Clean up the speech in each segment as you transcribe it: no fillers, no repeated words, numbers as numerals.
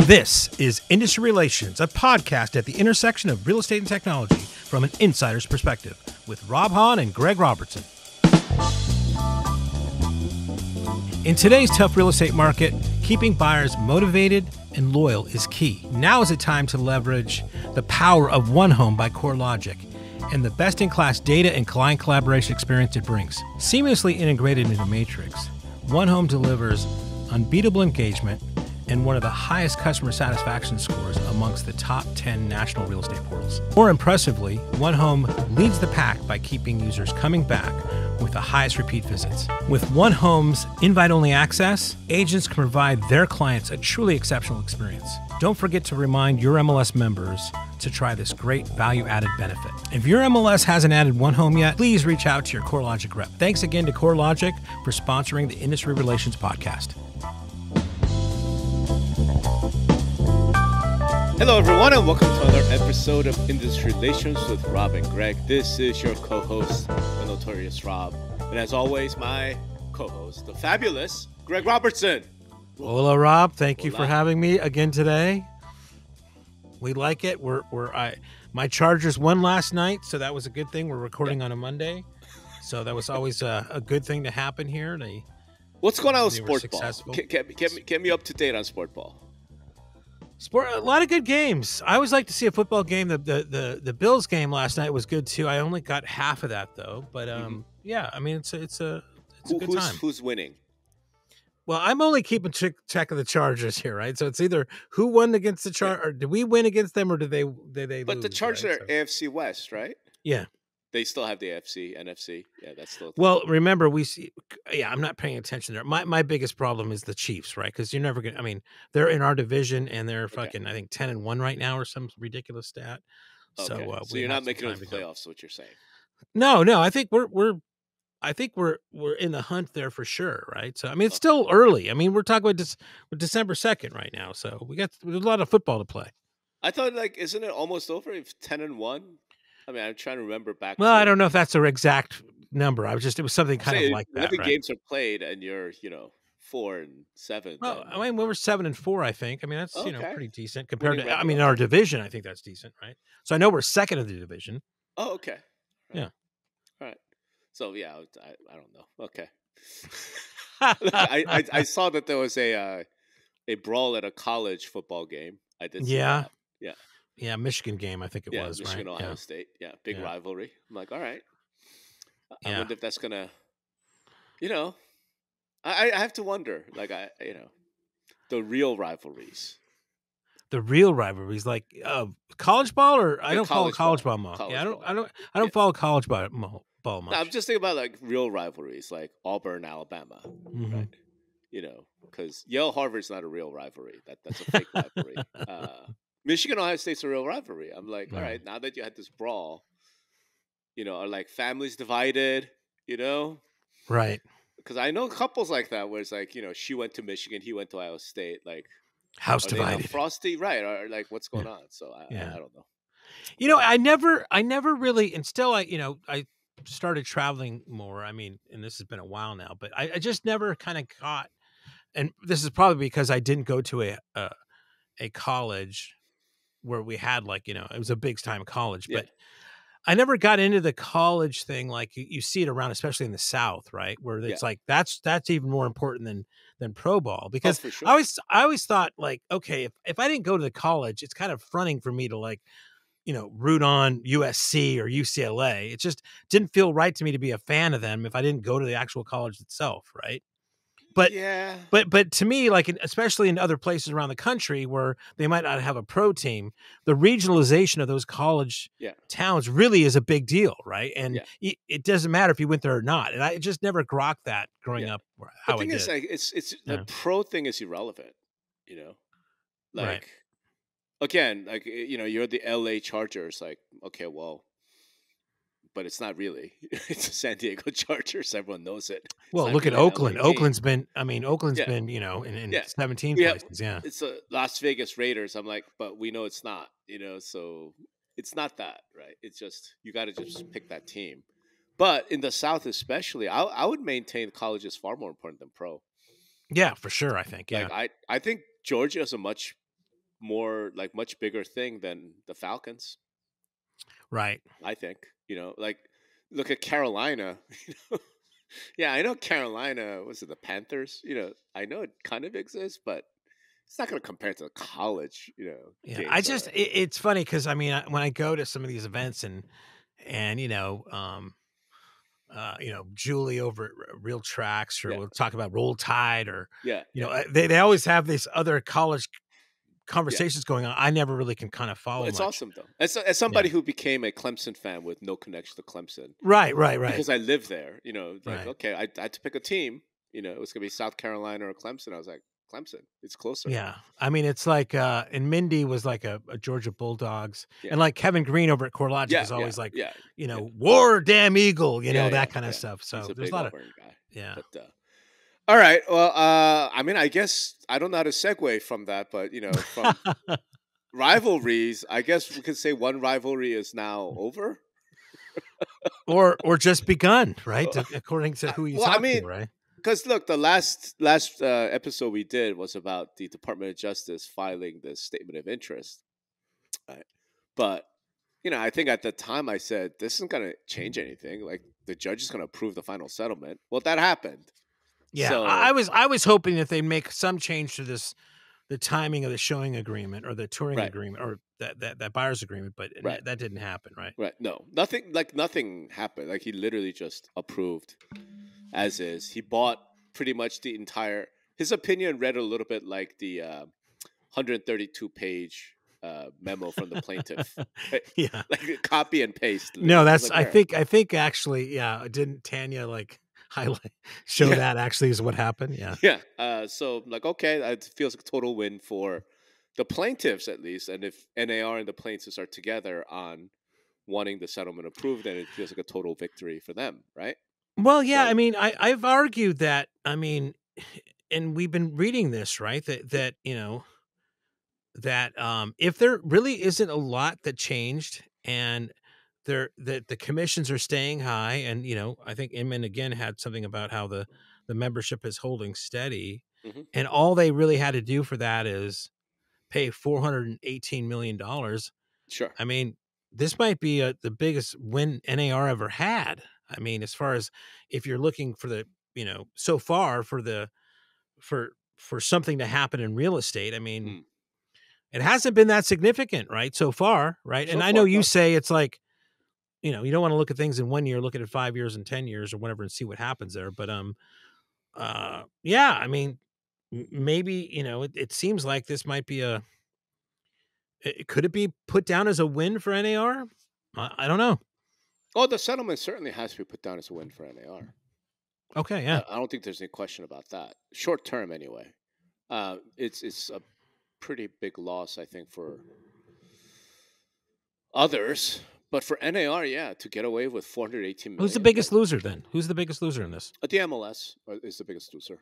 This is Industry Relations, a podcast at the intersection of real estate and technology from an insider's perspective with Rob Hahn and Greg Robertson. In today's tough real estate market, keeping buyers motivated and loyal is key. Now is the time to leverage the power of One Home by CoreLogic and the best-in-class data and client collaboration experience it brings. Seamlessly integrated into Matrix, One Home delivers unbeatable engagement and one of the highest customer satisfaction scores amongst the top 10 national real estate portals. More impressively, One Home leads the pack by keeping users coming back with the highest repeat visits. With One Home's invite-only access, agents can provide their clients a truly exceptional experience. Don't forget to remind your MLS members to try this great value-added benefit. If your MLS hasn't added One Home yet, please reach out to your CoreLogic rep. Thanks again to CoreLogic for sponsoring the Industry Relations podcast. Hello, everyone, and welcome to another episode of Industry Relations with Rob and Greg. This is your co-host, the notorious Rob. And as always, my co-host, the fabulous Greg Robertson. Hola, Rob. Thank you for having me again today. We like it. My Chargers won last night, so that was a good thing. We're recording on a Monday, so that was always a good thing to happen here. What's going on with sport ball? Get me up to date on sport ball. A lot of good games. I always like to see a football game. The Bills game last night was good too. I only got half of that though, but yeah, I mean it's a good time. Who's winning? Well, I'm only keeping track of the Chargers here, right? So it's either who won against the Chargers, or did we win against them, or did they But lose, the Chargers right? are AFC West, right? Yeah. They still have the NFC. Yeah, that's still. Well, remember I'm not paying attention there. My biggest problem is the Chiefs, right? Because you're never gonna. I mean, they're in our division and they're fucking. I think 10-1 right now or some ridiculous stat. Okay. So you're not making it to the playoffs. What you're saying? No. I think we're in the hunt there for sure, right? So I mean, it's still early. I mean, we're talking about December 2nd right now, so there's a lot of football to play. I thought, isn't it almost over? If 10-1. I mean, I'm trying to remember back. Well, I don't know if that's the exact number. It was something kind of like that. 11 games are played, and you're 4-7. Well, I mean, we were 7-4. I think. I mean, that's pretty decent compared to. I mean, in our division, I think that's decent, right? So I know we're second of the division. Oh, okay. Right. Yeah. All right. So yeah, I don't know. Okay. I saw that there was a brawl at a college football game. I did. See that. Yeah. Yeah, Michigan game, I think it was, Michigan, right? Ohio State. Yeah, big rivalry. I'm like, all right. I wonder if that's going to, I have to wonder, the real rivalries. The real rivalries, like college ball, or I don't follow college ball much. Yeah, I don't follow college ball much. No, I'm just thinking about real rivalries, like Auburn, Alabama, right? Because Yale, Harvard's not a real rivalry. That's a fake rivalry. Michigan, Ohio State's a real rivalry. I'm like, all right, now that you had this brawl, are families divided, Right. Because I know couples like that where it's she went to Michigan, he went to Ohio State, house divided. Frosty, right? Or what's going on? So I don't know. I never really, and still I started traveling more. I mean, and this has been a while now, but I just never kind of caught, and this is probably because I didn't go to a college where we had it was a big time college, but I never got into the college thing like you see it around, especially in the South, right? Where it's that's even more important than pro ball, because for sure. I always thought okay, if I didn't go to the college, it's kind of fronting for me to root on USC or UCLA. It just didn't feel right to me to be a fan of them if I didn't go to the actual college itself, right? But but to me, especially in other places around the country where they might not have a pro team, the regionalization of those college towns really is a big deal, right? And it doesn't matter if you went there or not. And I just never grokked that growing up. How the thing is, it's the pro thing is irrelevant, right. Again, you're the LA Chargers, okay, well. But it's not really. It's a San Diego Chargers. Everyone knows it. Well, look at Oakland. Oakland's been been, in 17 places. Yeah. It's a Las Vegas Raiders. I'm like, but we know it's not, so it's not that, right? It's just, you got to just pick that team. But in the South especially, I would maintain college is far more important than pro. Yeah, for sure, I think. Yeah. I think Georgia is a much more like much bigger thing than the Falcons. Right. I think, like look at Carolina. Yeah, I know Carolina. Was it the Panthers? I know it kind of exists, but it's not going to compare to the college, Yeah. games. It's funny because I mean, when I go to some of these events and Julie over at Real Tracks, or Yeah, we'll talk about Roll Tide, or yeah, yeah, they always have these other college yeah. conversations going on. I never really can kind of Well, follow it's much. awesome though. As Yeah. somebody who became a Clemson fan with no connection to Clemson, Right. because I live there, like Right. okay, I had to pick a team. It was gonna be South Carolina or Clemson. I was like, Clemson. It's closer. Yeah. I mean, it's like, and Mindy was like a Georgia Bulldogs, Yeah, and like Kevin Green over at CoreLogic yeah, is yeah, always like, yeah, yeah, war damn Eagle, yeah, yeah, that kind of yeah. stuff. He's So a there's a big lot of, Auburn guy. yeah. But all right. Well, I mean, I guess I don't know how to segue from that, but from rivalries, I guess we could say one rivalry is now over. or just begun, right? According to who you Well, I talk to, mean, right? because look, the last episode we did was about the Department of Justice filing this statement of interest, right? But I think at the time I said this isn't going to change anything. Like the judge is going to approve the final settlement. Well, that happened. Yeah, So I was hoping that they'd make some change to the timing of the showing agreement or the touring right, agreement or that buyer's agreement, but right, that didn't happen, right? right. No, nothing. Like nothing happened. Like he literally just approved as is. He bought pretty much the entire. His opinion read a little bit like the 132-page memo from the plaintiff. Right? Yeah. Like copy and paste. No, Literally. that's Like, I think actually, yeah, didn't Tanya like highlight show yeah, that actually is what happened? Yeah. yeah. So like, okay, it feels like a total win for the plaintiffs at least. And if NAR and the plaintiffs are together on wanting the settlement approved, then it feels like a total victory for them, right? Well, yeah, I So, mean, I've argued that, I mean, and we've been reading this, right? That if there really isn't a lot that changed, and that the commissions are staying high, and I think Inman again had something about how the membership is holding steady, mhm, and all they really had to do for that is pay $418 million. sure. I mean, this might be the biggest win NAR ever had. I mean, as far as if you're looking for the so far for something to happen in real estate, I mean, Mm. it hasn't been that significant, right? So far, right? So And I know far, you no. say it's like, you don't want to look at things in 1 year, look at it 5 years and 10 years or whatever and see what happens there. But yeah, I mean, maybe, it seems like this might be could it be put down as a win for NAR? I don't know. Oh, the settlement certainly has to be put down as a win for NAR. Okay, yeah. I don't think there's any question about that. Short term, anyway. It's a pretty big loss, I think, for others. But for NAR, yeah, to get away with 418 million. Who's the biggest loser then? Who's the biggest loser in this? The MLS is the biggest loser,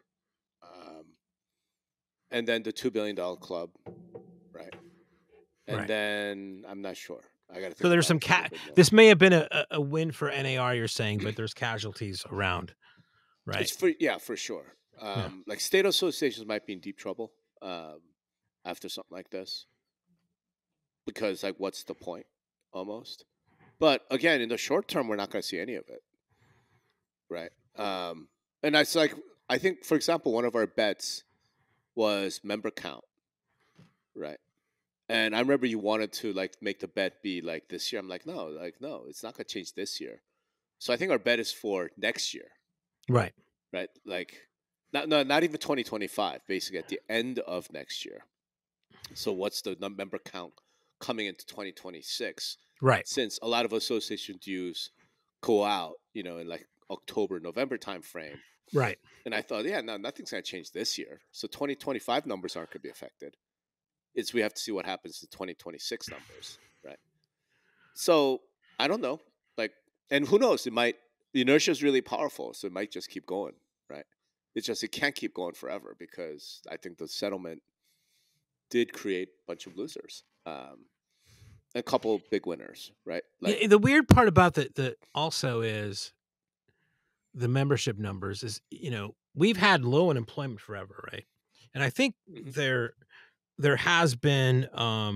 and then the $2 billion club, right? And Right. then I'm not sure. I got to think. So there's some about it a little bit more. this may have been a win for NAR, you're saying, but there's casualties around, right? It's for sure. Yeah. Like state associations might be in deep trouble after something like this, because like, what's the point? Almost. But again, in the short term, we're not going to see any of it, right? And it's like, I think, for example, one of our bets was member count, right? And I remember you wanted to like make the bet be like this year. I'm like, no, it's not going to change this year. So I think our bet is for next year, Right. right? Like, not even 2025. Basically, at the end of next year. So what's the member count coming into 2026? Right. Since a lot of association dues go out, in like October, November timeframe. Right. And I thought, yeah, no, nothing's going to change this year. So 2025 numbers aren't going to be affected. We have to see what happens to 2026 numbers, right? So I don't know, like, and who knows? The inertia is really powerful, so it might just keep going, right? It's just it can't keep going forever, because I think the settlement did create a bunch of losers, a couple big winners, right? Like, the weird part about the also is the membership numbers is, we've had low unemployment forever, right? And I think there has been,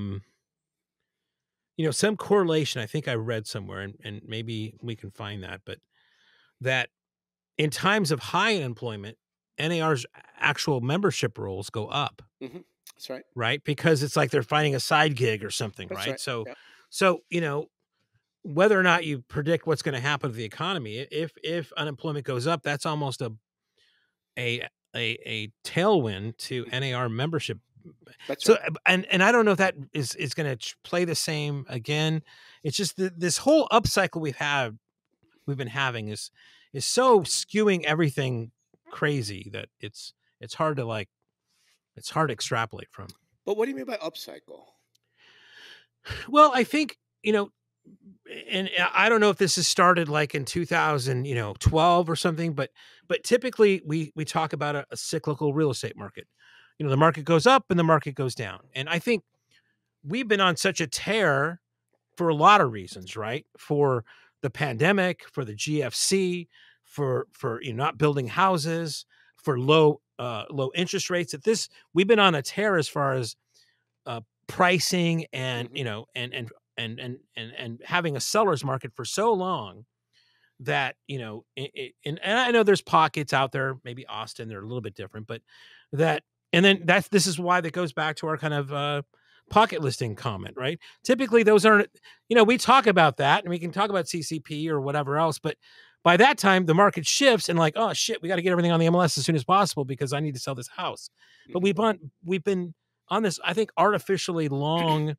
some correlation. I think I read somewhere, and maybe we can find that, but that in times of high unemployment, NAR's actual membership rolls go up, Hmm. That's right. right? Because it's like they're finding a side gig or something, That's right? right. So, Yeah. so whether or not you predict what's going to happen to the economy, if unemployment goes up, that's almost a a tailwind to Hmm. NAR membership. That's So, right. and I don't know if that is going to play the same again. It's just this whole upcycle we've been having is so skewing everything crazy that it's hard to it's hard to extrapolate from. But what do you mean by upcycle? Well, I think, and I don't know if this has started like in 2012 or something, but typically we talk about a cyclical real estate market. The market goes up and the market goes down. And I think we've been on such a tear for a lot of reasons, right? For the pandemic, for the GFC, for not building houses, for low interest rates. At this, we've been on a tear as far as pricing and Hmm. and having a seller's market for so long that and I know there's pockets out there, maybe Austin, they're a little bit different, but that and then this is why that goes back to our kind of pocket listing comment, right? Typically, those aren't we talk about that and we can talk about CCP or whatever else, but by that time the market shifts and like, oh shit, we got to get everything on the MLS as soon as possible because I need to sell this house. But Hmm. we've been on this, I think, artificially long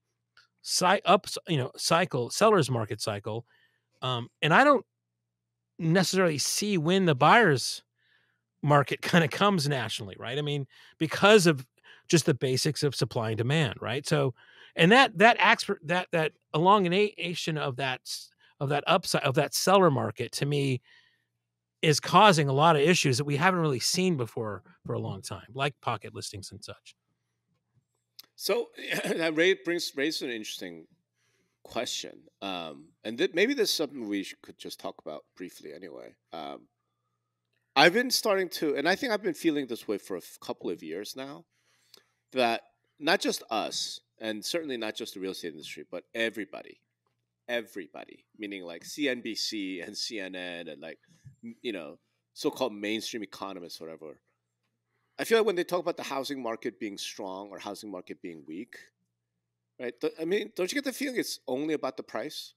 cycle, seller's market cycle, and I don't necessarily see when the buyer's market kind of comes nationally, right? I mean, because of just the basics of supply and demand, right? So, and that acts for that elongation of that upside of that seller market to me is causing a lot of issues that we haven't really seen before for a long time, like pocket listings and such. So that raises an interesting question, and maybe this is something we could just talk about briefly. Anyway, I've been starting to, and I think I've been feeling this way for a couple of years now. That not just us, and certainly not just the real estate industry, but everybody, meaning like CNBC and CNN and like so-called mainstream economists, whatever. I feel like when they talk about the housing market being strong or housing market being weak, right? I mean, don't you get the feeling it's only about the price,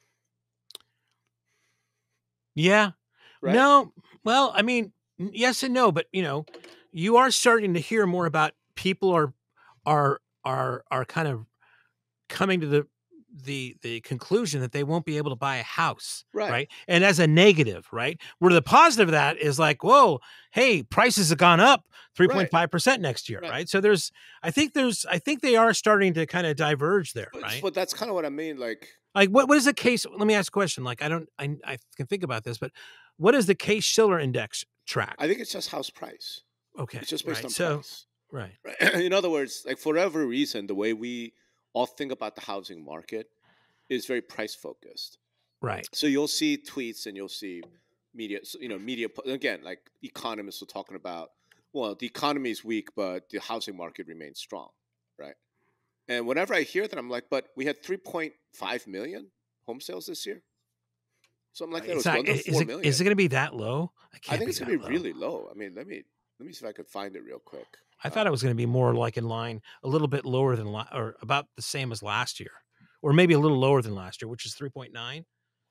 Yeah. right? No. Well, I mean, yes and no, but you are starting to hear more about people are kind of coming to the conclusion that they won't be able to buy a house, Right, right? And as a negative, right? Where the positive of that is like, whoa, hey, prices have gone up right, 3.5% next year, right. right? So I think they are starting to kind of diverge there, But, right? but that's kind of what I mean. Like, Like what is the case? Let me ask a question. Like I can think about this, but what is the Case Shiller index I track? think it's just house price. Okay, It's just based right. on So price. right, Right? In other words, like for whatever reason, the way we all think about the housing market is very price focused. right. So you'll see tweets and you'll see media, again, like economists are talking about, well, the economy is weak, but the housing market remains strong, right? And whenever I hear that, I'm like, but we had 3.5 million home sales this year. Something like that. It It's was not. under 4 Is it million. going to be that low? It I can't think be it's that gonna be low. really low. I mean, let me see if I could find it real quick. I thought it was going to be more like in line, a little bit lower than or about the same as last year, or maybe a little lower than last year, which is 3.9.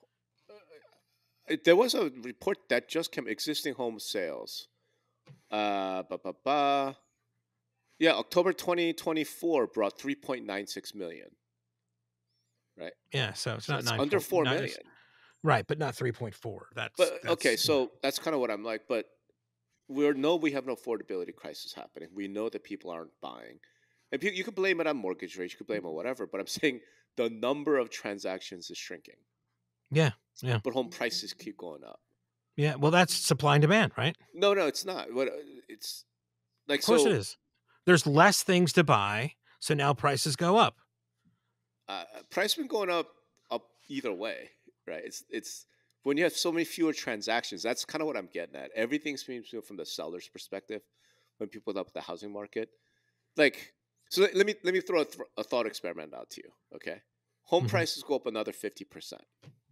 There was a report that just came existing home sales. Ba, ba, ba. Yeah, October 2024 brought 3.96 million, right? Yeah, so it's So not it's 9 under point, 4 not million. right, but not 3.4. But okay, That's so that's kind of what I'm like. But we have no affordability crisis happening. We know that people aren't buying, and you could blame it on mortgage rates, you could blame it on whatever. But I'm saying the number of transactions is shrinking, yeah, yeah, but home prices keep going up. yeah. Well, that's supply and demand, right? No, no, it's not. What it's like Of course it so. is. There's less things to buy, so now prices go up. Price been going up either way, right? It's when you have so many fewer transactions. That's kind of what I'm getting at. Everything's being from the seller's perspective when people up the housing market. Like So let me throw a thought experiment out to you. Okay, home Hmm. prices go up another 50%,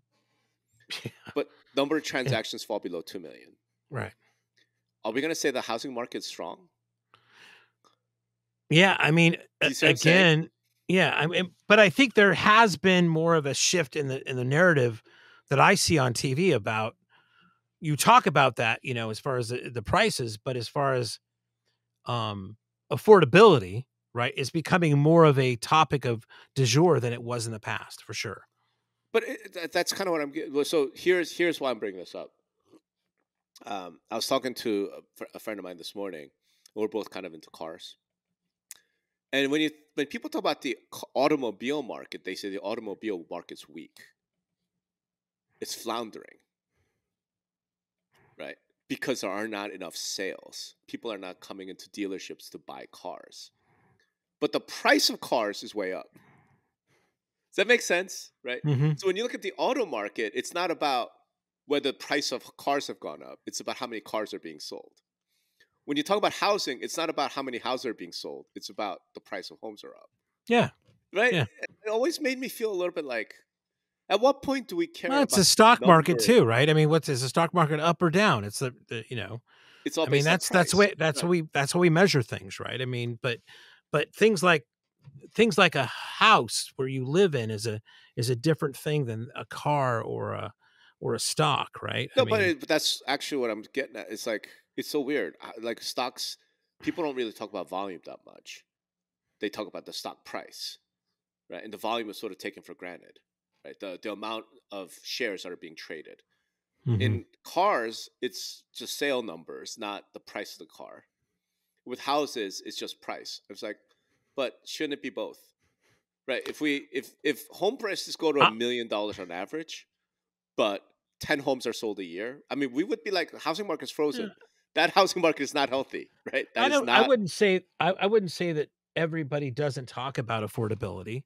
but number of transactions fall below 2 million. Right. Are we going to say the housing market's strong? Yeah, I mean, Do you see what I'm saying? again, yeah, I mean, but I think there has been more of a shift in the narrative that I see on TV about you talk about that, as far as the prices, but as far as um affordability, right, is becoming more of a topic of du jour than it was in the past, for sure. But that's kind of what I'm getting. Well, so here's why I'm bringing this up. I was talking to a friend of mine this morning. We're both kind of into cars, and when people talk about the automobile market, they say the automobile market's weak. It's floundering, right? Because there are not enough sales. People are not coming into dealerships to buy cars. But the price of cars is way up. Does that make sense? Right? Hmm. So when you look at the auto market, it's not about whether the price of cars have gone up. It's about how many cars are being sold. When you talk about housing, it's not about how many houses are being sold. It's about the price of homes are up. Yeah, Right? yeah. It always made me feel a little bit like, at what point do we care Well, it's about a stock market number? too, right? I mean, is the stock market up or down? It's It's all I mean, based on that's price. way that's Right. how we measure things, right? I mean, but things like a house where you live in is a different thing than a car or a stock, right? I No, but, mean, but that's actually what I'm getting at. It's like, it's so weird. Like stocks, people don't really talk about volume that much. They talk about the stock price, right? And the volume is sort of taken for granted, right? The amount of shares that are being traded. mhm. In cars, it's just sale numbers, not the price of the car. With houses, it's just price. It's like, but shouldn't it be both? Right? If home prices go to I, $1 million on average, but 10 homes are sold a year, I mean, we would be like, housing market's frozen. That housing market is not healthy, right? That I is don't. I not. wouldn't say. I wouldn't say that everybody doesn't talk about affordability.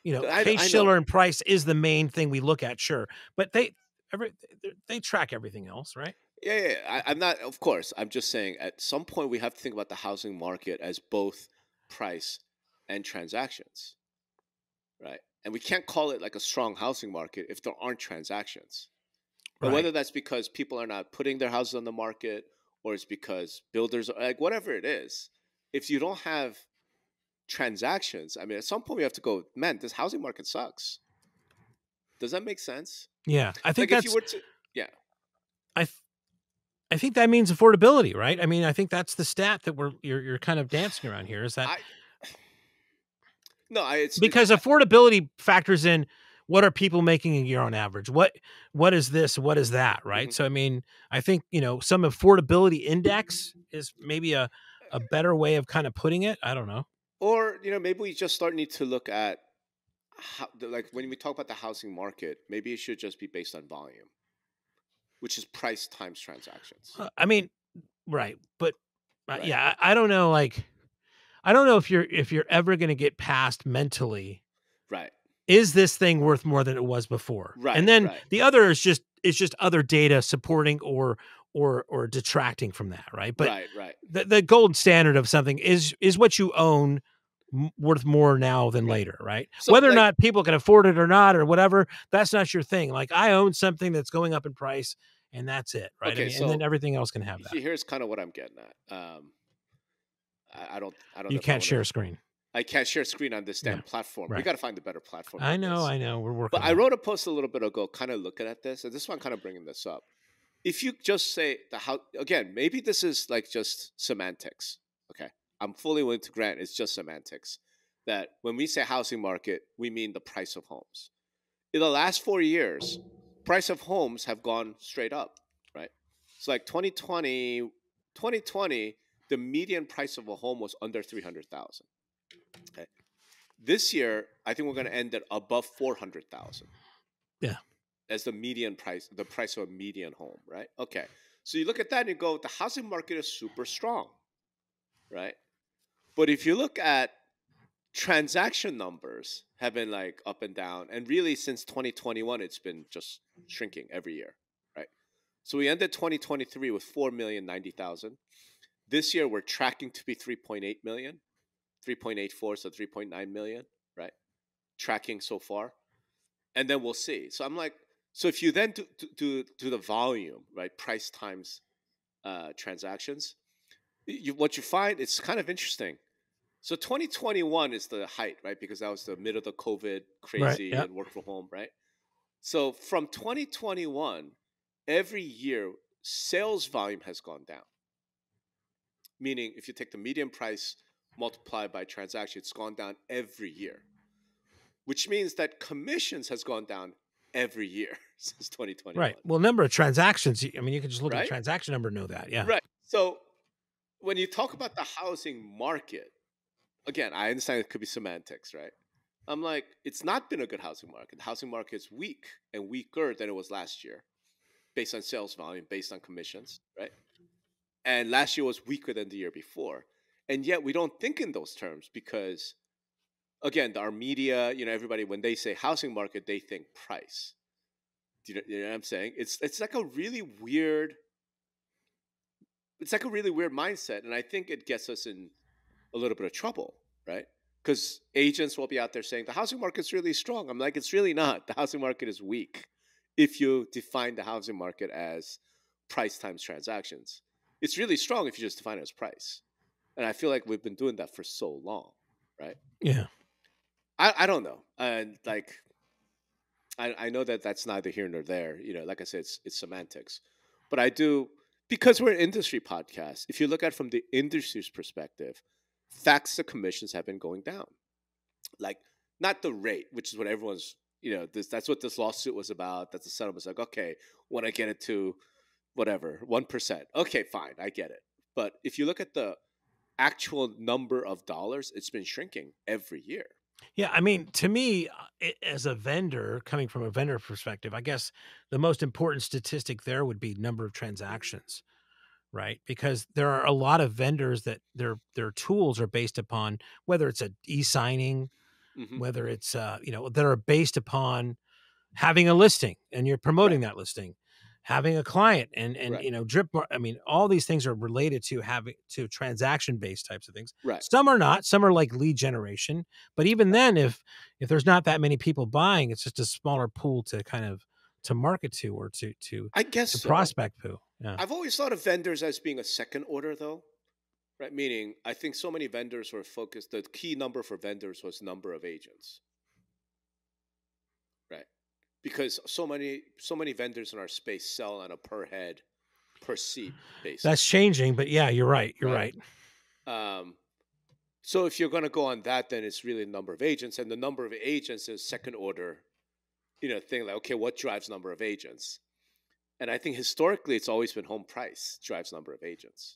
I Schiller know. and price is the main thing we look at, sure, but they track everything else, right? I'm not. Of course, I'm just saying. At some point, we have to think about the housing market as both price and transactions, right? And we can't call it like a strong housing market if there aren't transactions. And Right. whether that's because people are not putting their houses on the market, or it's because builders are like, whatever it is, if you don't have transactions, I mean, at some point we have to go, man, this housing market sucks. Does that make sense? Yeah, I think Like if you that's. were to, yeah, I th- I think that means affordability, right? I mean, I think that's the stat that you're kind of dancing around here. Is that I no, I it's because affordability factors in what are people making a year on average? What is this? What is that? Right. mhm. So I mean, I think some affordability index is maybe a better way of kind of putting it. I don't know. Or maybe we just start need to look at how, like when we talk about the housing market, maybe it should just be based on volume, which is price times transactions, I mean, right, but right? yeah, I don't know. Like, I don't know if you're ever going to get past mentally. Right, Is this thing worth more than it was before? And right, then right, the other is just other data supporting or detracting from that, right? But right, right, the gold standard of something is what you own worth more now than right. later, right? So, Whether or like, not people can afford it or not or whatever, that's not your thing. Like I own something that's going up in price and that's it, right? I okay, mean, and then so everything else can have that. here's kind of what I'm getting at. I don't know You if I can't want to. share a screen. I can't share screen on this Yeah. damn platform. We Right. got to find a better platform I than know, this. I know. We're But working I on it. wrote a post a little bit ago, kind of looking at this, and this one kind of bringing this up. If you just say the how again, maybe this is like just semantics. Okay, I'm fully willing to grant it's just semantics. That when we say housing market, we mean the price of homes. In the last 4 years, price of homes have gone straight up, right? So like 2020, the median price of a home was under 300,000. Okay, this year I think we're going to end at above 400,000 Yeah. as the median price, the price of a median home, right? Okay. So you look at that and you go, the housing market is super strong, right? But if you look at transaction numbers have been like up and down, and really since 2021, it's been just shrinking every year, right? So we ended 2023 with 4,090,000. This year we're tracking to be 3.8 million. 3.84, so 3.9 million, right? Tracking so far. And then we'll see. So I'm like, so if you then do the volume, right? Price times transactions, what you find, it's kind of interesting. So 2021 is the height, right? Because that was the middle of the COVID Right. crazy Yeah. and work from home, right? So from 2021, every year, sales volume has gone down. Meaning, if you take the median price multiplied by transaction, it's gone down every year, which means that commissions has gone down every year since Right. 2021, Well, number of transactions. I mean, you can just look at the right? transaction number and know that. Yeah. Right. So when you talk about the housing market, again, I understand it could be semantics, right? I'm like, it's not been a good housing market. The housing market is weak and weaker than it was last year, based on sales volume, based on commissions, right? And last year was weaker than the year before. And yet we don't think in those terms because, again, our media, everybody, when they say housing market, they think price. Do you know what I'm saying? It's like a really weird, mindset, and I think it gets us in a little bit of trouble, right? Because agents will be out there saying the housing market's really strong. I'm like, it's really not. The housing market is weak if you define the housing market as price times transactions. It's really strong if you just define it as price. And I feel like we've been doing that for so long, right? Yeah. I don't know. And like, I know that that's neither here nor there. Like I said, it's semantics. But I do, because we're an industry podcast, if you look at it from the industry's perspective, facts the commissions have been going down. Like, not the rate, which is what everyone's, that's what this lawsuit was about. That's the settlement. It's like, okay, when I get it to whatever, 1%, okay, fine, I get it. But if you look at the actual number of dollars, it's been shrinking every year. Yeah, I mean, to me, as a vendor, coming from a vendor perspective, I guess the most important statistic there would be number of transactions, right? Because there are a lot of vendors that their tools are based upon whether it's a e-signing, Hmm. whether it's that are based upon having a listing and you're promoting Right, that listing, having a client and right, I mean, all these things are related to having to transaction based types of things. right, Some are not, some are like lead generation, but even right. then, if there's not that many people buying, it's just a smaller pool to kind of to market to or I guess to so. prospect to. Yeah. I've always thought of vendors as being a second order, though, right? Meaning, I think so many vendors were focused. The key number for vendors was number of agents, right? Because so many vendors in our space sell on a per head, per seat That's basis, changing, but yeah, you're right. You're right? right. Um, so if you're going to go on that, then it's really the number of agents, and the number of agents is second order, thing. Like, okay, what drives number of agents? And I think historically, it's always been home price drives number of agents,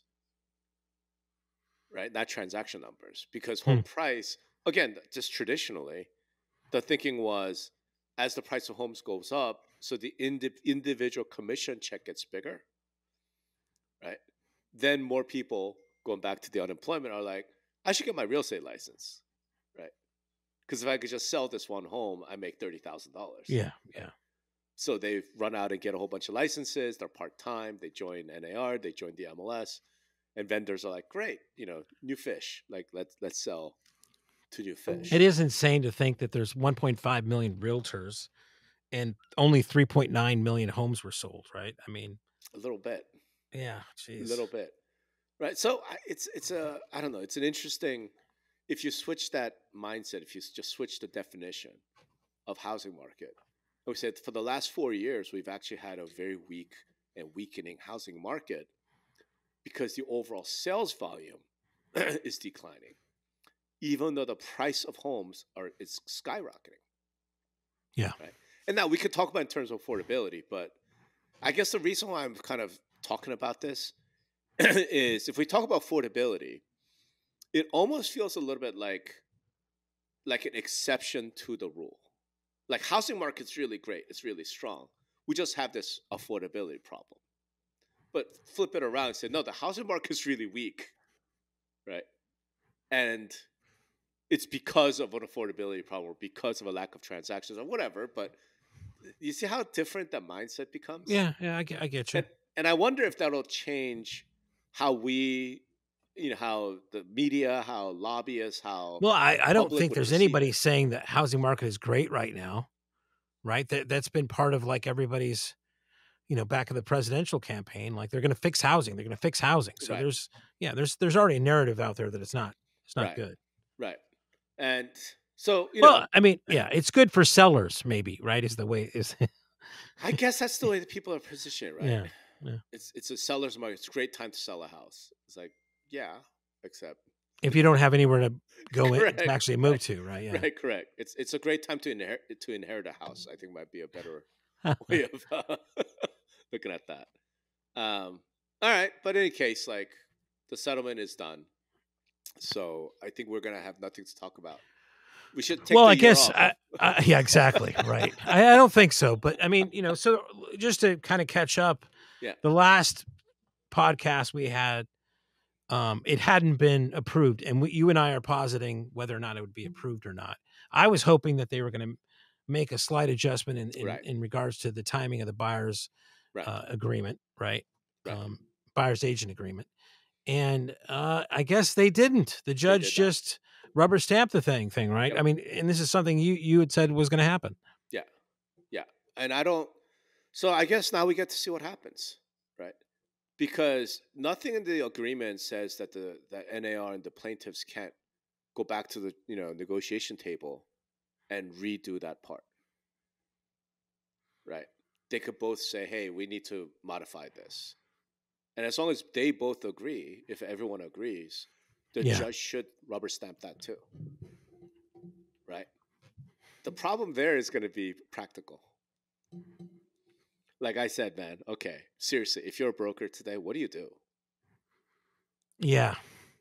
right? Not transaction numbers, because home Hmm. price, again, just traditionally, the thinking was as the price of homes goes up, so the individual commission check gets bigger, right? Then more people, going back to the unemployment, are like, I should get my real estate license, right? Because if I could just sell this one home, I make $30,000, Yeah. right? Yeah. So they run out and get a whole bunch of licenses. They're part time. They join NAR. They join the MLS, and vendors are like, "Great, new fish. Like let's sell to new It fish." is insane to think that there's 1.5 million realtors and only 3.9 million homes were sold, right? I mean, A little bit, yeah, a jeez. little bit, right? So it's a, I don't know. It's an interesting, if you switch that mindset, if you just switch the definition of housing market. We said for the last 4 years, we've actually had a very weak and weakening housing market because the overall sales volume is declining, even though the price of homes is skyrocketing, Yeah. right? And now we could talk about in terms of affordability, but I guess the reason why I'm kind of talking about this is if we talk about affordability, it almost feels a little bit like an exception to the rule. Like housing market's really great, it's really strong. We just have this affordability problem. But flip it around and say, no, the housing market's really weak, right? And it's because of an affordability problem or because of a lack of transactions or whatever. But you see how different that mindset becomes? Yeah. Yeah. I get you. And I wonder if that'll change how we how the media, how lobbyists, how Well, I don't public think would there's perceive anybody it. saying that housing market is great right now, right? That's been part of like everybody's, back of the presidential campaign. Like they're going to fix housing. They're going to fix housing. So Right, there's already a narrative out there that it's not right, good. right. And so, Well, I mean, yeah, it's good for sellers, maybe, right? Is the way is. I guess that's the way that people are positioned, right? Yeah, yeah. It's a seller's market. It's a great time to sell a house. It's like, yeah, except If you don't have anywhere to go in to correct, actually move to, right? Yeah. right, correct. It's a great time to inherit a house. I think might be a better way of looking at that. All right, but in any case, like the settlement is done, so I think we're gonna have nothing to talk about. We should take Well, the I year guess, off. yeah, exactly, right. I don't think so, but I mean, so just to kind of catch up, Yeah, the last podcast we had, it hadn't been approved, and you and I are positing whether or not it would be approved or not. I was hoping that they were going to make a slight adjustment right, in regards to the timing of the buyer's right, agreement, right? right. Buyer's agent agreement. And I guess they didn't. The They judge did not. just rubber stamped the thing, right? Yep. I mean, and this is something you had said was going to happen. Yeah, yeah. And I don't. So I guess now we get to see what happens, right? Because nothing in the agreement says that that NAR and the plaintiffs can't go back to the negotiation table and redo that part, right? They could both say, "Hey, we need to modify this," and as long as they both agree, if everyone agrees, the Yeah. judge should rubber stamp that too, right? The problem there is going to be practical. Like I said, man. Okay, seriously, if you're a broker today, what do you do? Yeah.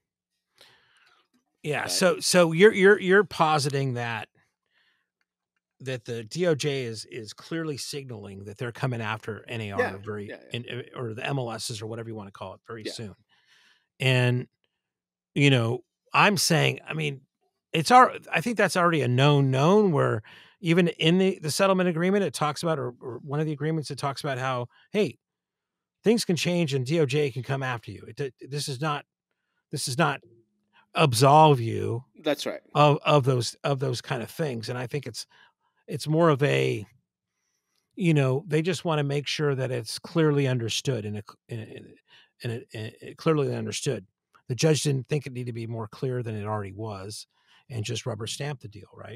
Yeah. Right? So you're positing that the DOJ is clearly signaling that they're coming after NAR Yeah, yeah, yeah. or the MLSs or whatever you want to call it very Yeah. soon. And I'm saying, I mean, I think that's already a known where even in the settlement agreement, it talks about, or one of the agreements, it talks about how, hey, things can change and DOJ can come after you. This is not absolve you That's right. of those kind of things. And I think it's more of a, they just want to make sure that it's clearly understood and clearly understood. The judge didn't think it needed to be more clear than it already was, and just rubber stamp the deal, right?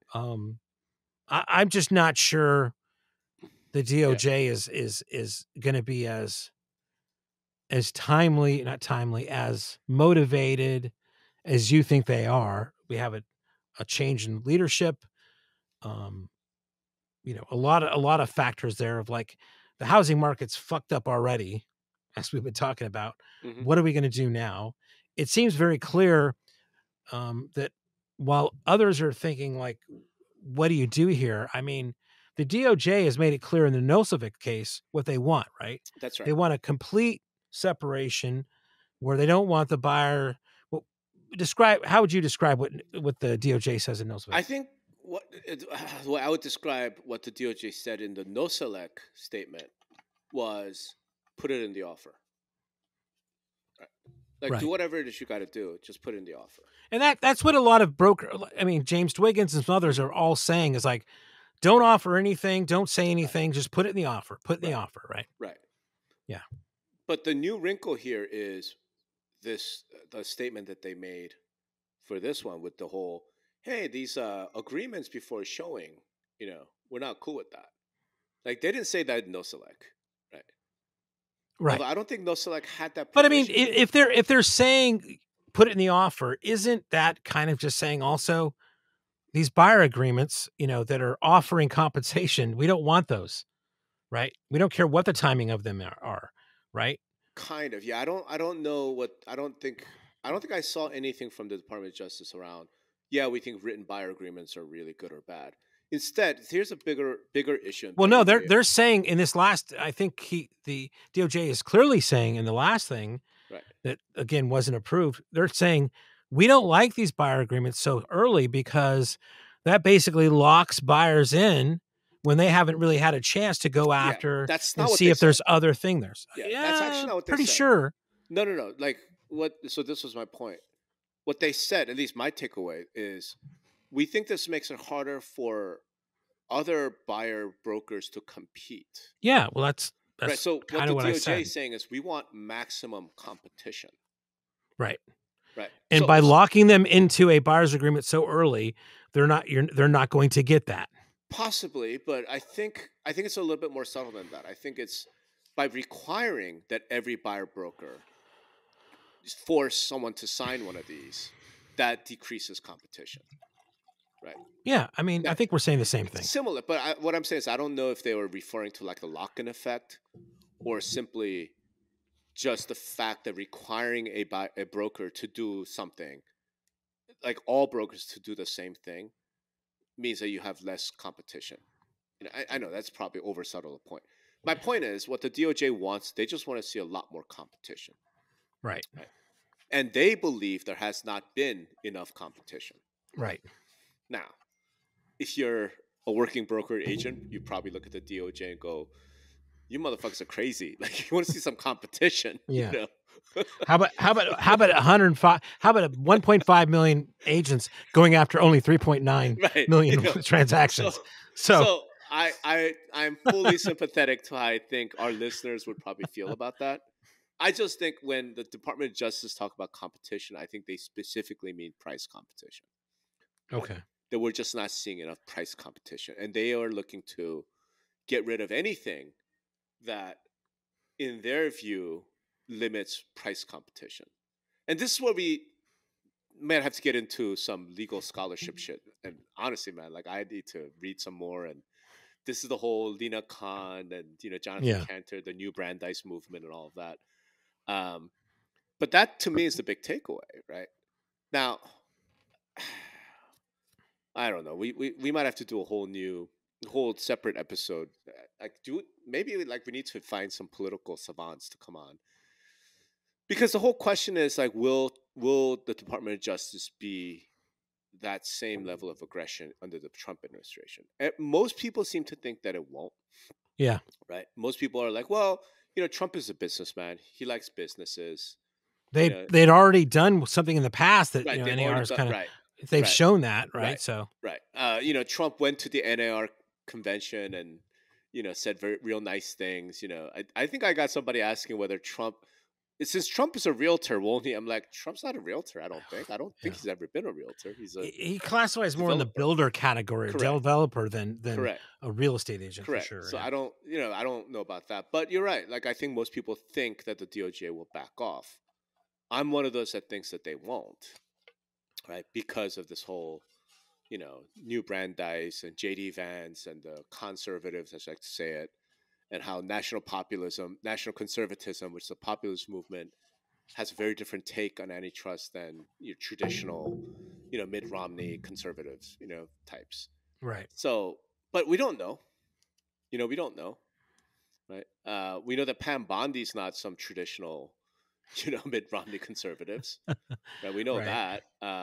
I'm just not sure the DOJ is going to be as not timely, as motivated as you think they are. We have a change in leadership. A lot of factors there of like the housing market's fucked up already, as we've been talking about. Mm-hmm. What are we going to do now? It seems very clear that while others are thinking like, what do you do here? I mean, the DOJ has made it clear in the Nosovic case what they want, right? That's right. They want a complete separation where they don't want the buyer. Well, how would you describe what the DOJ says in Nosovic? I think what I would describe what the DOJ said in the NOSELEC statement was put it in the offer. Right. Like, right. Do whatever it is you got to do. Just put it in the offer. And that's what a lot of James Twiggins and some others are all saying is like, don't offer anything. Don't say anything. Right. Just put it in the offer. Put it in the offer. Right. Right. Yeah. But the new wrinkle here is the statement that they made for this one with the whole, hey, these agreements before showing, we're not cool with that. Like, they didn't say that in NOSELEC, right? Right. Although I don't think NOSELEC had that. But I mean, if they're saying put it in the offer, isn't that kind of just saying also these buyer agreements, that are offering compensation, we don't want those, right? We don't care what the timing of them are, right? Kind of, yeah. I don't know I don't think I saw anything from the Department of Justice around, yeah, we think written buyer agreements are really good or bad. Instead, here's a bigger issue. Well, no, they're saying in this last, I think the DOJ is clearly saying in the last thing, right, that again wasn't approved. They're saying we don't like these buyer agreements so early because that basically locks buyers in when they haven't really had a chance to go after that's and see if there's other thing there. Yeah, that's actually not what they said. Pretty sure. No. Like So this was my point. What they said, at least my takeaway, is we think this makes it harder for other buyer brokers to compete. Yeah, well, Right. that's So what kind the of what I DOJ said. is saying is we want maximum competition. Right. Right. And by locking them into a buyer's agreement so early, they're not going to get that. Possibly, but I think it's a little bit more subtle than that. I think it's by requiring that every buyer broker force someone to sign one of these, that decreases competition. Right. Yeah, I mean, Now, I think we're saying the same it's thing. similar, but what I'm saying is I don't know if they were referring to like the lock-in effect or simply just the fact that requiring a broker to do something, like all brokers to do the same thing, means that you have less competition. I know that's probably over subtle a point. My point is what the DOJ wants, they just want to see a lot more competition. Right. Right. And they believe there has not been enough competition. Right. Now, if you're a working broker agent, you probably look at the DOJ and go, you motherfuckers are crazy. Like you want to see some competition. Yeah. You know? How about 105? How about 1.5 million agents going after only 3.9 right. million transactions? So I'm fully sympathetic to how I think our listeners would probably feel about that. I just think when the Department of Justice talk about competition, I think they specifically mean price competition. Okay. That we're just not seeing enough price competition, and they are looking to get rid of anything that, in their view, limits price competition. And this is where we might have to get into some legal scholarship shit. And honestly, man, like I need to read some more. And this is the whole Lena Khan and Jonathan Cantor, the new Brandeis movement, and all of that. But that to me is the big takeaway, right? Now, I don't know. We might have to do a whole separate episode. Like maybe we need to find some political savants to come on, because the whole question is like, will the Department of Justice be that same level of aggression under the Trump administration? And most people seem to think that it won't. Yeah. Right. Most people are like, well, Trump is a businessman. He likes businesses. They'd already done something in the past that Right, NAR is kind of right. They've right. shown that, right? Right. So right. Trump went to the NAR convention and said very real nice things. I think I got somebody asking whether Trump, since Trump is a realtor, won't he? I'm like, Trump's not a realtor. I don't think he's ever been a realtor. He classifies more in the builder category, developer than a real estate agent. Correct. For sure. So I don't know about that, but you're right. Like I think most people think that the DOJ will back off. I'm one of those that thinks that they won't, right? Because of this whole, new Brandeis and J.D. Vance and the conservatives, as I like to say it, and how national national conservatism, which is a populist movement, has a very different take on antitrust than your traditional, Mitt Romney conservatives, types. Right. So, but we don't know. We don't know, right? We know that Pam Bondi's not some traditional, Mitt Romney conservatives, right? We know that.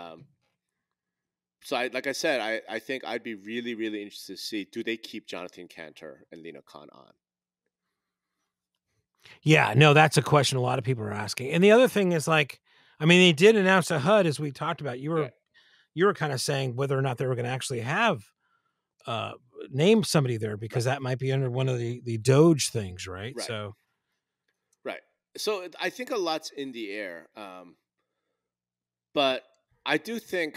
So, like I said, I think I'd be really, really interested to see, do they keep Jonathan Cantor and Lena Khan on? Yeah, no, that's a question a lot of people are asking. And the other thing is, like, I mean, they did announce a HUD, as we talked about. You were kind of saying whether or not they were going to actually have name somebody there, because that might be under one of the Doge things, right? So, right. So I think a lot's in the air, but I do think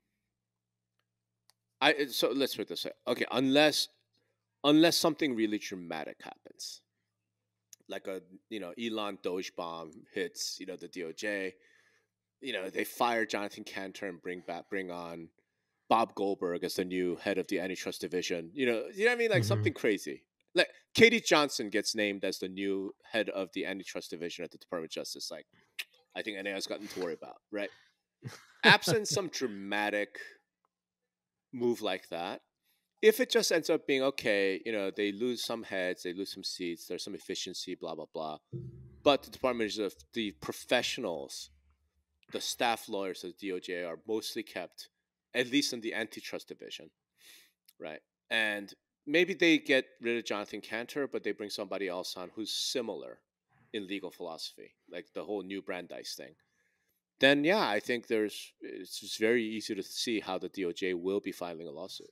so let's put this way. Okay, unless something really dramatic happens, like a Elon Doge bomb hits the DOJ, they fire Jonathan Cantor and bring on Bob Goldberg as the new head of the antitrust division. You know what I mean? Like something crazy. Like Katie Johnson gets named as the new head of the antitrust division at the Department of Justice. Like, I think NA's got nothing to worry about, right? Absent some dramatic move like that, if it just ends up being okay, they lose some heads, they lose some seats, there's some efficiency, blah blah blah, but the Department of the professionals, the staff lawyers of the DOJ are mostly kept, at least in the antitrust division, right? And maybe they get rid of Jonathan Cantor, but they bring somebody else on who's similar in legal philosophy, like the whole new Brandeis thing. then yeah, I think it's just very easy to see how the DOJ will be filing a lawsuit.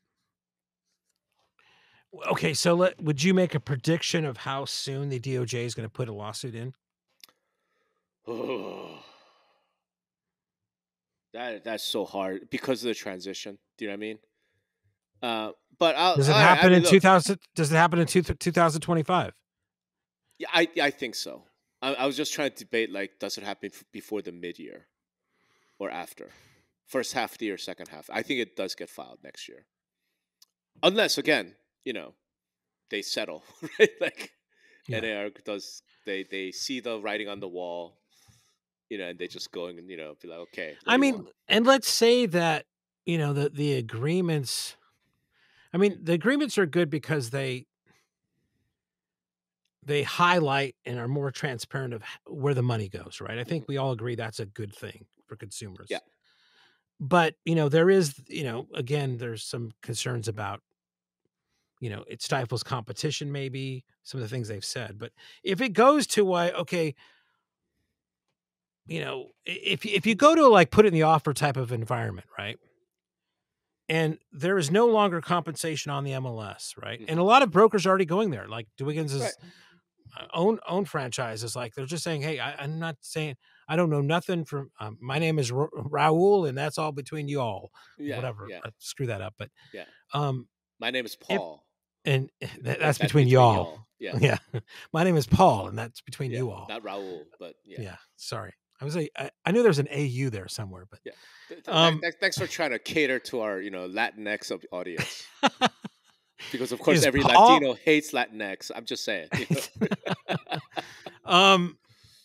Okay, so would you make a prediction of how soon the DOJ is going to put a lawsuit in? That's so hard because of the transition. Do you know what I mean? But Does it I happen mean, in look, 2000? Does it happen in 2025? yeah, I think so. I was just trying to debate like, does it happen before the mid-year or after? First half of the year, second half. I think it does get filed next year, unless again, they settle, right? Like Yeah. NAR does. They see the writing on the wall, and they just go and be like, okay, what I do you mean, want? and let's say that, the agreements, I mean, the agreements are good because they highlight and are more transparent of where the money goes, right? I think we all agree that's a good thing for Yeah, consumers. But, there is, again, there's some concerns about, it stifles competition, maybe some of the things they've said. But if it goes to okay, if you go to like put it in the offer type of environment, right? And there is no longer compensation on the MLS, right? And a lot of brokers are already going there. Like right. DeWiggins' own franchise is like, they're just saying, hey, I'm not saying, I don't know nothing from, my name is Raul, and that's all between you all, Yeah, whatever. yeah, Screw that up. But yeah. um, My name is if Paul. and But that's that's between between y'all. y'all. Yeah, Yeah, my name is Paul, and that's between yeah. you all. Not Raul, but yeah, Yeah, sorry. I knew there was an AU there somewhere, but yeah. um, Thanks for trying to cater to our Latinx audience, because of course is every Paul? Latino hates Latinx. I'm just saying. um,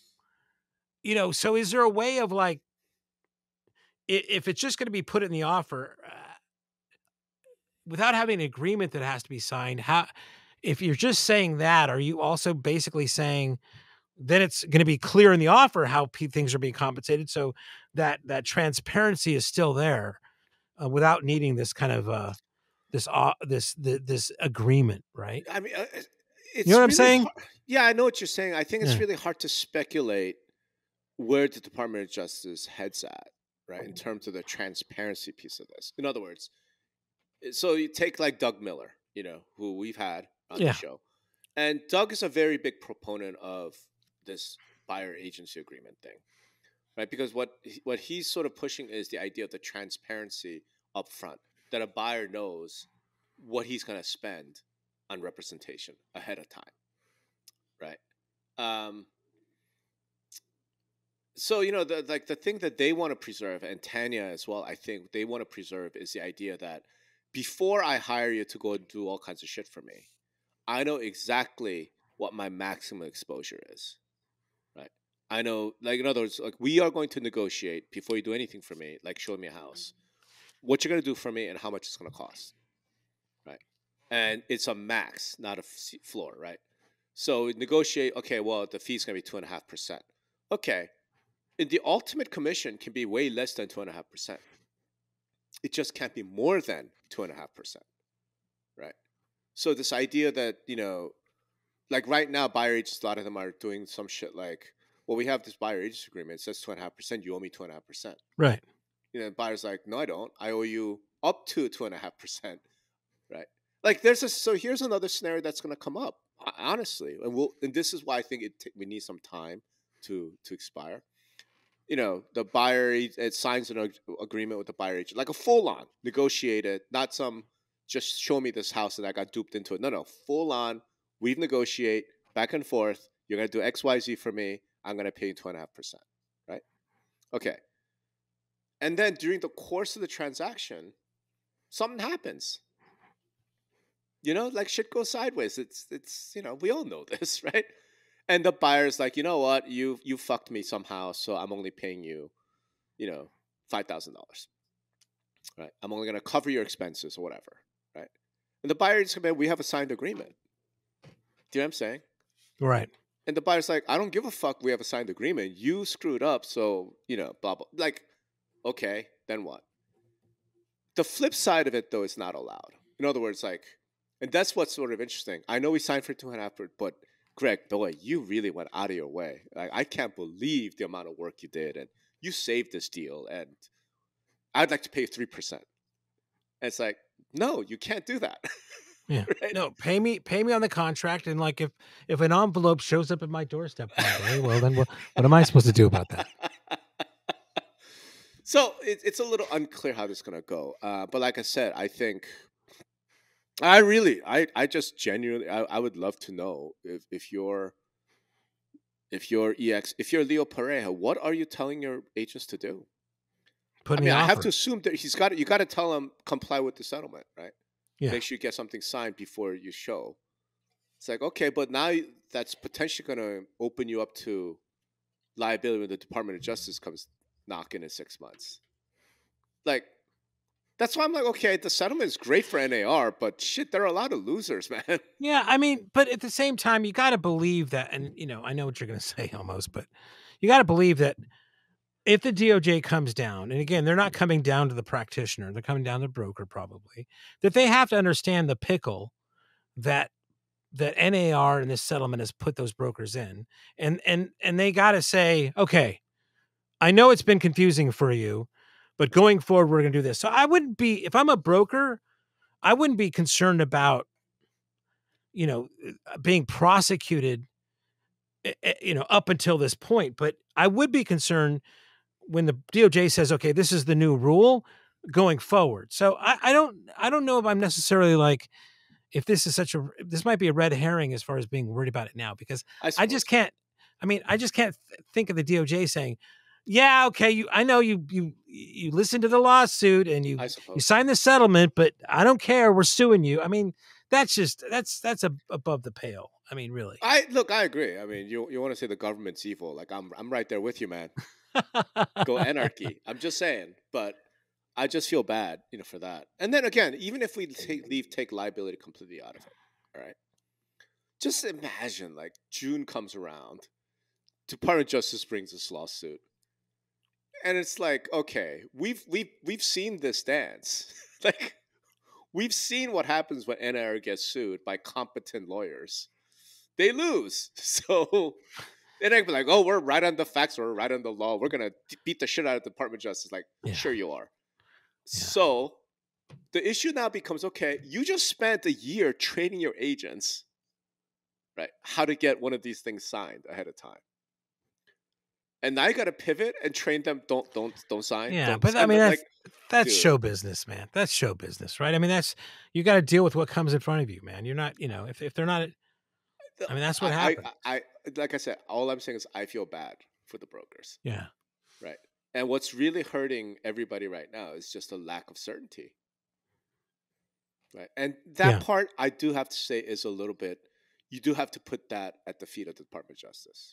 so is there a way of like, if it's just going to be put in the offer, without having an agreement that has to be signed, how, if you're just saying that, are you also basically saying then it's going to be clear in the offer how things are being compensated, so that transparency is still there, without needing this kind of this agreement, right? I mean, You know it's what I'm really saying? hard. Yeah, I know what you're saying. I think it's Yeah. really hard to speculate where the Department of Justice heads at, right, in terms of the transparency piece of this. In other words, so you take like Doug Miller, who we've had on the Yeah. show, and Doug is a very big proponent of this buyer agency agreement thing, right? Because what he's sort of pushing is the idea of the transparency up front, that a buyer knows what he's going to spend on representation ahead of time, right? Um, so the thing that they want to preserve, and Tanya as well, I think they want to preserve, is the idea that before I hire you to go and do all kinds of shit for me, I know exactly what my maximum exposure is, right? I know, like, in other words, like, we are going to negotiate before you do anything for me, like showing me a house, what you're going to do for me and how much it's going to cost, right? And it's a max, not a floor, right? So negotiate, okay, well, the fee's going to be 2.5%. Okay. And the ultimate commission can be way less than 2.5%. It just can't be more than 2.5%, right? So this idea that, like right now, buyer agents, a lot of them are doing some shit like, well, we have this buyer agent agreement. It says 2.5%. You owe me 2.5%. Right. The buyer's like, no, I don't. I owe you up to 2.5%. Right. Like so here's another scenario that's going to come up, honestly. And this is why I think we need some time to expire. The buyer, it signs an agreement with the buyer agent, like a full on negotiated, not some just show me this house and I got duped into it. No, full on. We've negotiate back and forth. You're gonna do X, Y, Z for me. I'm gonna pay you 2.5%. Right? Okay. And then during the course of the transaction, something happens. Like shit goes sideways. It's we all know this, right? And the buyer's like, you know what, you fucked me somehow, so I'm only paying you, $5,000, right? I'm only gonna cover your expenses or whatever, right? And the buyer is like, we have a signed agreement. Do you know what I'm saying? Right. And the buyer's like, I don't give a fuck. We have a signed agreement. You screwed up, so blah blah. Like, okay, then what? The flip side of it, though, is not allowed. In other words, like, and that's what's sort of interesting. I know we signed for 2.5, but Greg, boy, you really went out of your way. Like, I can't believe the amount of work you did, and you saved this deal, and I'd like to pay 3%. And it's like, no, you can't do that. Yeah. Right? No, pay me on the contract, and like if an envelope shows up at my doorstep one day, well then what am I supposed to do about that? So it's a little unclear how this is gonna go. But like I said, I think I just genuinely I would love to know if you're Leo Pareja, what are you telling your agents to do? Put I in the mean, I have offer. to assume that you got to tell him comply with the settlement, right? Yeah. Make sure you get something signed before you show. It's like, okay, but now that's potentially going to open you up to liability when the Department of Justice comes knocking in 6 months. Like, that's why I'm like, okay, the settlement is great for NAR, but shit, there are a lot of losers, man. Yeah, I mean, but at the same time, you got to believe that, and I know what you're going to say almost, but you got to believe that if the DOJ comes down, and again, they're not coming down to the practitioner, they're coming down to the broker probably, that they have to understand the pickle that NAR and this settlement has put those brokers in. And they got to say, okay, I know it's been confusing for you, but going forward, we're going to do this. So I wouldn't be, if I'm a broker, I wouldn't be concerned about, being prosecuted, up until this point. But I would be concerned when the DOJ says, okay, this is the new rule going forward. So I don't know if I'm necessarily like, if this might be a red herring as far as being worried about it now, because I I just suppose. can't, I just can't think of the DOJ saying, yeah, okay, I know you listened to the lawsuit and you I suppose. signed the settlement, but I don't care. We're suing you. I mean, that's above the pale. I mean, really. I agree. I mean, you want to say the government's evil? Like I'm right there with you, man. Go anarchy. I'm just saying, but I just feel bad, for that. And then again, even if we take liability completely out of it, all right. Just imagine, like June comes around, Department of Justice brings this lawsuit, and it's like, okay, we've seen this dance, like we've seen what happens when NR gets sued by competent lawyers. They lose, so then they'd be like, "Oh, we're right on the facts. We're right on the law. We're gonna beat the shit out of the Department of Justice." Like, Yeah. sure you are. Yeah. So the issue now becomes, okay, you just spent a year training your agents, right, how to get one of these things signed ahead of time, and now you got to pivot and train them. Don't sign. Yeah, Don't but I sign. mean, But like, that's dude, show business, man. That's show business, right? I mean, you got to deal with what comes in front of you, man. You're not, if they're not, I mean, that's what happens. I like I said, all I'm saying is I feel bad for the brokers, Yeah. right? And what's really hurting everybody right now is just a lack of certainty, right? And that Yeah. part, I do have to say, is a little bit. You do have to put that at the feet of the Department of Justice,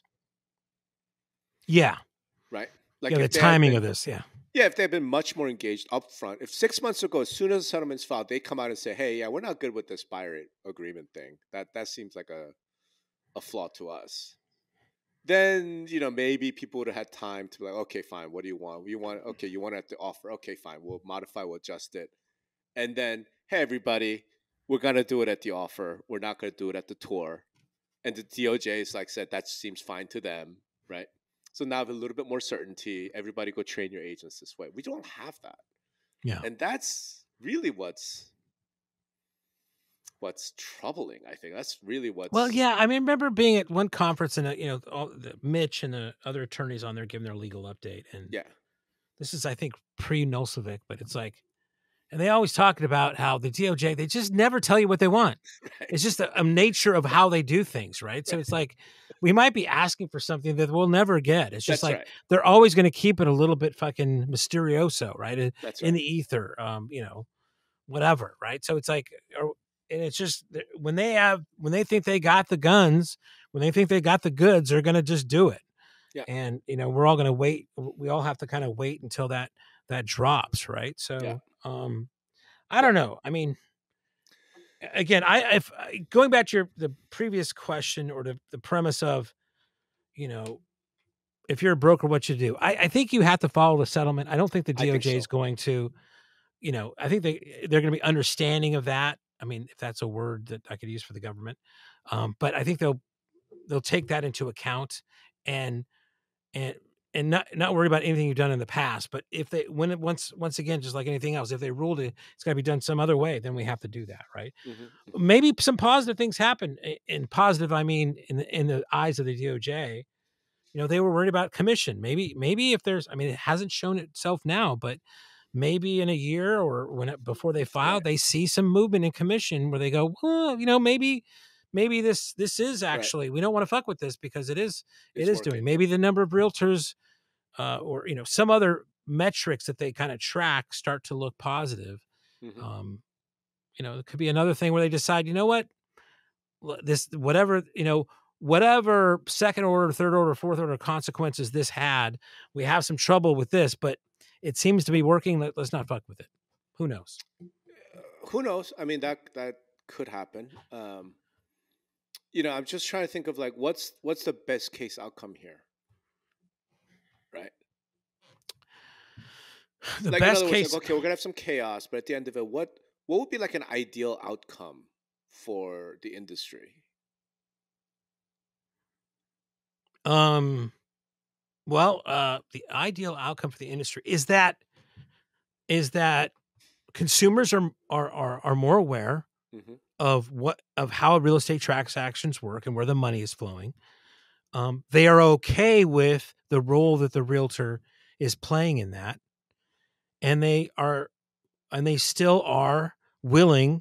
Yeah. right? Yeah. Like The if they had timing been, of this. Yeah. yeah, if they've been much more engaged up front, if 6 months ago, as soon as the settlement's filed, they come out and say, "Hey, yeah, we're not good with this buyer agreement thing. That seems like a flaw to us." Then maybe people would have had time to be like, okay, fine, what do you want? You want it at the offer? Okay, fine, we'll modify, we'll adjust it, and then, hey, everybody, we're gonna do it at the offer. We're not gonna do it at the tour. And the DOJ is like said that seems fine to them, right? So now with a little bit more certainty, everybody go train your agents this way. We don't have that, Yeah. and that's really what's troubling. I think that's really Well, what's yeah. I mean, remember being at one conference and, Mitch and the other attorneys on there giving their legal update. And yeah. this is, I think, pre-Nulsovic, but it's like, and they always talking about how the DOJ, they just never tell you what they want. Right. It's just a nature of how they do things, right? So it's like we might be asking for something that we'll never get. It's just That's like right. they're always going to keep it a little bit fucking mysterioso, right? That's In right. the ether, whatever, right? So it's like, and it's just when they think they got the guns, when they think they got the goods, they're going to just do it. Yeah. And we're all going to wait. We all have to kind of wait until that drops, right? So, Yeah. I don't know. I mean, again, if going back to the previous question or the premise of, if you're a broker, what you do, I think you have to follow the settlement. I don't think the I think DOJ so. is going to, I think they're going to be understanding of that. I mean, if that's a word that I could use for the government, but I think they'll take that into account and and not worry about anything you've done in the past. But if they once again, just like anything else, if they ruled it's got to be done some other way, then we have to do that, right? Maybe some positive things happen. In positive, I mean, in the eyes of the DOJ, they were worried about commission. Maybe if there's, I mean, it hasn't shown itself now, but maybe in a year or before they file, they see some movement in commission where they go, well, maybe this is actually, we don't want to fuck with this because it is doing. Maybe the number of realtors or some other metrics that they kind of track start to look positive. It could be another thing where they decide, what, this whatever second order, third order, fourth order consequences this had, we have some trouble with this, but it seems to be working. Let's not fuck with it. Who knows? Who knows? I mean, that could happen. I'm just trying to think of like what's the best case outcome here, right? The like best case. Like, okay, we're gonna have some chaos, but at the end of it, what would be like an ideal outcome for the industry? Well, the ideal outcome for the industry is that consumers are more aware of how real estate transactions work and where the money is flowing. They are okay with the role that the realtor is playing in that, and they still are willing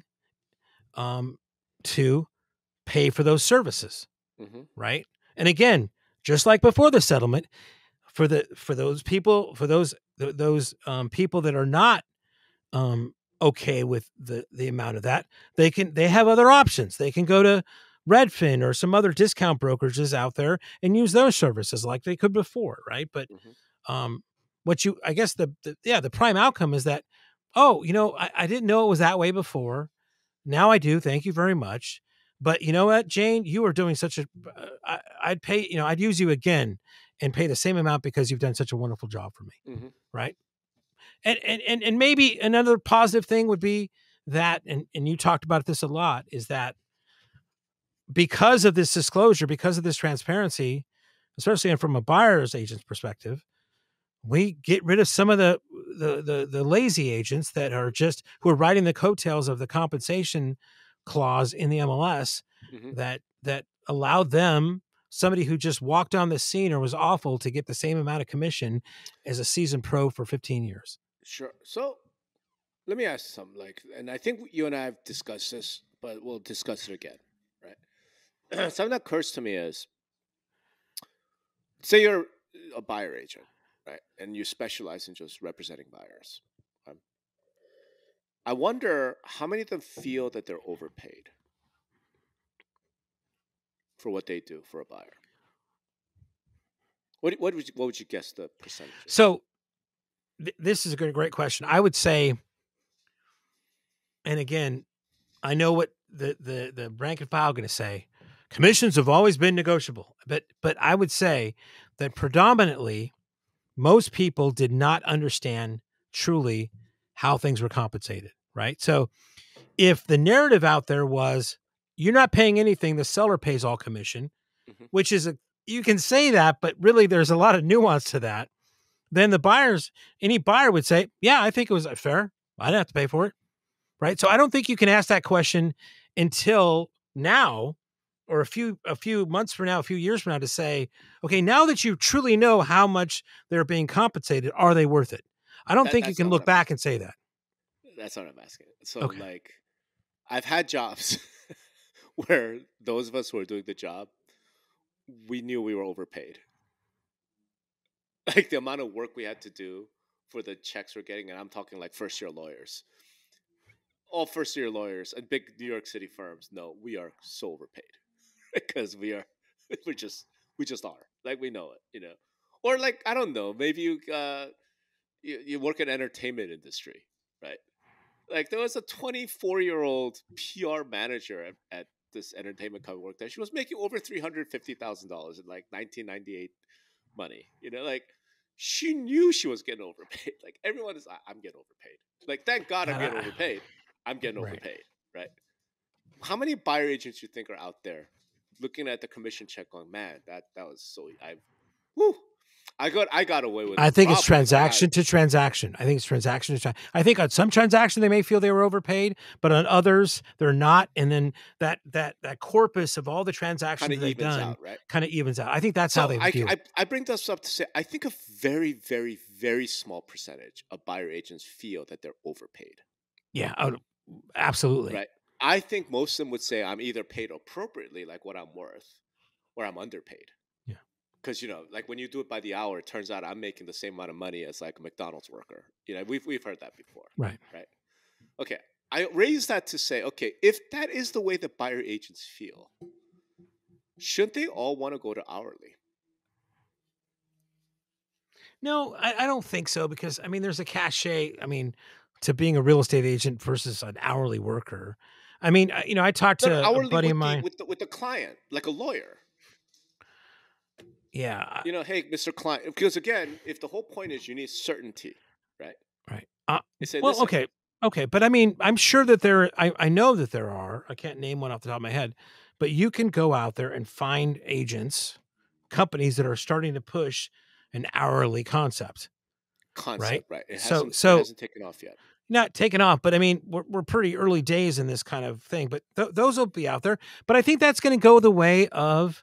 to pay for those services, right? And again, just like before the settlement, for those people that are not okay with the amount of that, they have other options. They can go to Redfin or some other discount brokerages out there and use those services like they could before, right? But I guess the prime outcome is that, I didn't know it was that way before. Now I do. Thank you very much. But you know what, Jane, you are doing such a, I'd pay, I'd use you again and pay the same amount because you've done such a wonderful job for me. Right. And maybe another positive thing would be that, and you talked about this a lot, is that because of this disclosure, because of this transparency, especially from a buyer's agent's perspective, we get rid of some of the lazy agents that are who are riding the coattails of the compensation clause in the MLS that allowed them, somebody who just walked on the scene or was awful, to get the same amount of commission as a seasoned pro for 15 years. Sure. So let me ask something, and I think you and I have discussed this, but we'll discuss it again, right? Something that occurs to me is, say you're a buyer agent, right? And you specialize in just representing buyers. I wonder how many of them feel that they're overpaid for what they do for a buyer. What would you guess the percentage is? So this is a great question. I would say, and again, I know what the rank and file are going to say. Commissions have always been negotiable, but I would say that predominantly most people did not understand truly how things were compensated, right? So if the narrative out there was, you're not paying anything, the seller pays all commission, which is you can say that, but really there's a lot of nuance to that. Then any buyer would say, yeah, I think it was fair. I didn't have to pay for it, right? So I don't think you can ask that question until now, or a few months from now, a few years from now, to say, okay, now that you truly know how much they're being compensated, are they worth it? I don't think you can look back and say that. That's what I'm asking. So I've had jobs where those of us who are doing the job, we knew we were overpaid. Like the amount of work we had to do for the checks we're getting, and I'm talking like first-year lawyers. All first-year lawyers and big New York City firms know we are so overpaid because we just are. Like, we know it, Or like, I don't know, maybe you work in entertainment industry, right? Like, there was a 24-year-old PR manager at this entertainment company work there. She was making over $350,000 in like 1998 money. Like, she knew she was getting overpaid. Like, everyone is, I'm getting overpaid. Like, thank God I'm getting overpaid. I'm getting overpaid, right? How many buyer agents you think are out there looking at the commission check going, man, that was so, I got away with I it think it's probably. transaction to transaction. I think it's transaction to transaction. I think on some transaction they may feel they were overpaid, but on others they're not. And then that corpus of all the transactions Kind that of they've evens done out, right? kind of evens out. I think that's how So they view it. I bring this up to say I think a very, very, very small percentage of buyer agents feel that they're overpaid. Yeah, absolutely. Right. I think most of them would say I'm either paid appropriately, like what I'm worth, or I'm underpaid. Yeah. Because like when you do it by the hour, it turns out I'm making the same amount of money as like a McDonald's worker. We've heard that before. Right. Right. Okay. I raise that to say, okay, if that is the way that buyer agents feel, shouldn't they all want to go to hourly? No, I don't think so because I mean, there's a cachet. I mean, to being a real estate agent versus an hourly worker. I mean, I talked Not to a hourly buddy of with the mine. with the client, like a lawyer. Yeah. Hey, Mr. Client, because again, if the whole point is you need certainty, right? Right. They say, Well, listen, okay, but I mean, I'm sure that I know that there are. I can't name one off the top of my head, but you can go out there and find agents, companies that are starting to push an hourly concept, right? concept, right? It So, hasn't taken off yet. not taken off, but I mean, we're pretty early days in this kind of thing, but those will be out there. But I think that's going to go the way of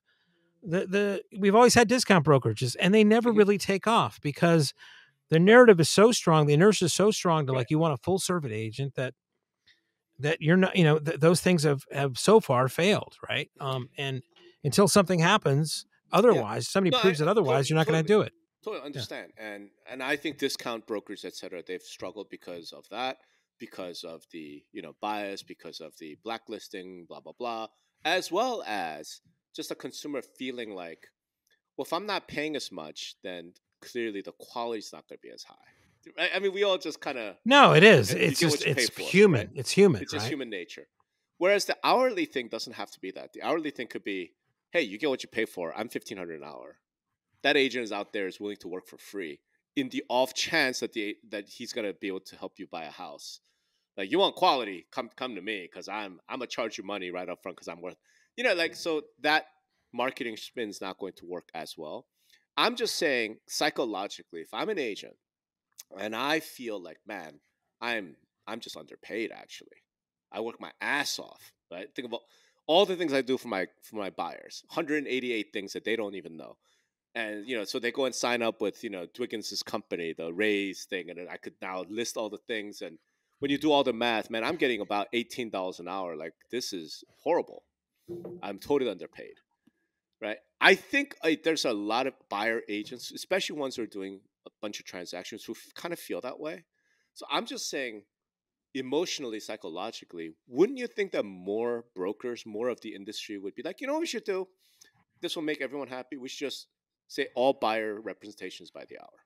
we've always had discount brokerages, and they never Mhm. really take off because the narrative is so strong, the inertia is so strong to Right. like you want a full service agent that you're not, those things have so far failed, right? And until something happens Yeah. otherwise, somebody No, proves it otherwise, you're not going to do it. totally Yeah. understand. And I think discount brokers, et cetera, they've struggled because of that, because of the, bias, because of the blacklisting, blah, blah, blah, as well as just a consumer feeling like, well, if I'm not paying as much, then clearly the quality's not going to be as high. Right? I mean, we all just kind of No, it is. you It's get what just you pay it's for, human. right? It's human, It's just right? human nature. Whereas the hourly thing doesn't have to be that. The hourly thing could be, hey, you get what you pay for. I'm $1,500 an hour. That agent is out there is willing to work for free in the off chance that he's gonna be able to help you buy a house. Like you want quality, come to me because I'm gonna charge you money right up front because I'm worth. So that marketing spin's not going to work as well. I'm just saying psychologically, if I'm an agent and I feel like, man, I'm just underpaid. Actually, I work my ass off. Right? Think about all the things I do for my buyers. 188 things that they don't even know. And so they go and sign up with Dwiggins' company, the Raise thing, and then I could now list all the things. And when you do all the math, man, I'm getting about $18 an hour. Like this is horrible. I'm totally underpaid. Right? I think there's a lot of buyer agents, especially ones who are doing a bunch of transactions, who kind of feel that way. So I'm just saying, emotionally, psychologically, wouldn't you think that more brokers, more of the industry would be like, you know what we should do? This will make everyone happy. We should just say all buyer representations by the hour.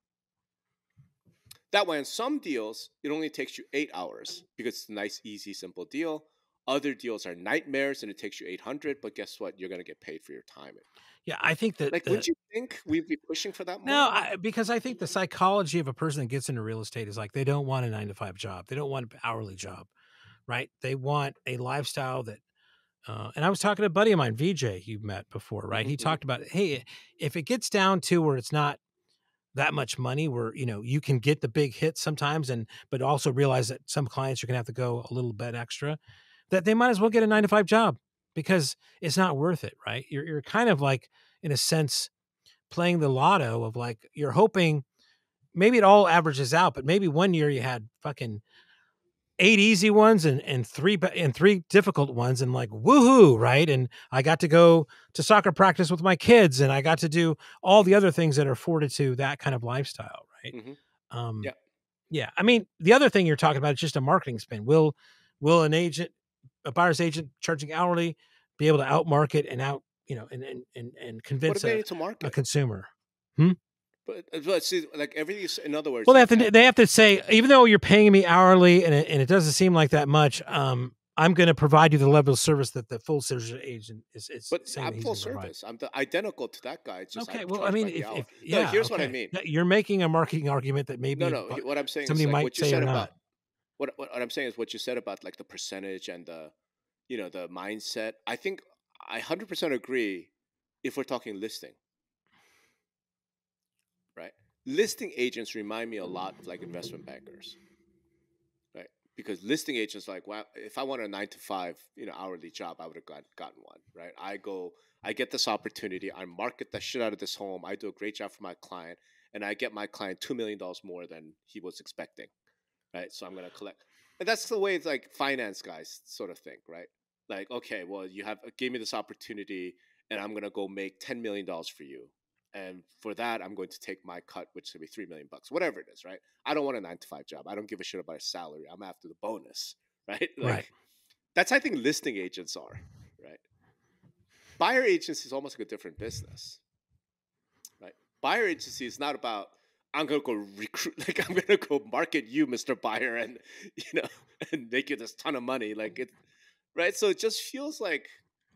That way, in some deals, it only takes you 8 hours because it's a nice, easy, simple deal. Other deals are nightmares and it takes you 800, but guess what? You're going to get paid for your time. Yeah, I think that Like, would you think we'd be pushing for that more? no, because I think the psychology of a person that gets into real estate is like they don't want a 9 to 5 job. They don't want an hourly job, right? They want a lifestyle that. And I was talking to a buddy of mine, VJ, you met before, right? He talked about, hey, if it gets down to where it's not that much money, where you can get the big hits sometimes, but also realize that some clients are going to have to go a little bit extra, that they might as well get a 9 to 5 job because it's not worth it, right? You're kind of like, in a sense, playing the lotto of like you're hoping maybe it all averages out, but maybe one year you had fucking 8 easy ones and three difficult ones, and like woohoo, right? And I got to go to soccer practice with my kids, and I got to do all the other things that are afforded to that kind of lifestyle, right? Mm-hmm. Yeah. Yeah. I mean, the other thing you're talking about is just a marketing spin. Will an agent, a buyer's agent charging hourly, be able to outmarket and and convince What do they need to market? a consumer? Hmm? But see, like everything is, in other words, Well, they have to say, even though you're paying me hourly and it doesn't seem like that much, I'm going to provide you the level of service that the full service agent is but saying I'm that he's full going to provide. service. I'm identical to that guy. It's just I Okay, well, I charge mean, by the hour. if No, yeah, here's what I okay, mean. you're making a marketing argument that No, maybe no. What I'm saying is somebody like might what you say or said not. about what I'm saying is what you said about like the percentage and the the mindset. I think I 100% agree if we're talking listing, right? listing agents remind me a lot of like investment bankers, right? Because listing agents, like, well, if I want a 9 to 5, hourly job, I would have gotten one, right? I get this opportunity, I market the shit out of this home, I do a great job for my client, and I get my client $2 million more than he was expecting, right? So I'm going to collect. And that's the way it's like finance guys sort of think, right? Like, okay, well, you gave me this opportunity and I'm going to go make $10 million for you. And for that, I'm going to take my cut, which could be $3 million, whatever it is, right? I don't want a 9 to 5 job. I don't give a shit about a salary. I'm after the bonus, right? Like, right. That's how I think listing agents are, right? Buyer agency is almost like a different business, right? Buyer agency is not about, I'm going to go recruit, like I'm going to go market you, Mr. Buyer, and, and make you this ton of money. Like it, right? So it just feels like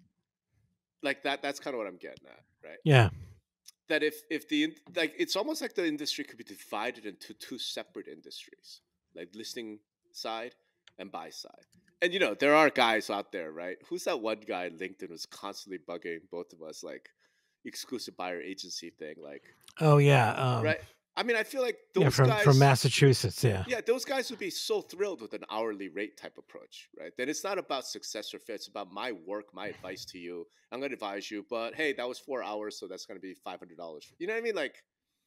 that. That's kind of what I'm getting at, right? Yeah. That if it's almost like the industry could be divided into two separate industries, like listing side and buy side. And there are guys out there, right? Who's that one guy LinkedIn was constantly bugging both of us, like exclusive buyer agency thing, like. Oh yeah. Right. I mean, I feel like those guys from Massachusetts, yeah. Yeah, those guys would be so thrilled with an hourly rate type approach, right? Then it's not about success or fit. It's about my work, my advice to you. I'm going to advise you, but hey, that was 4 hours, so that's going to be $500. You know what I mean? Like,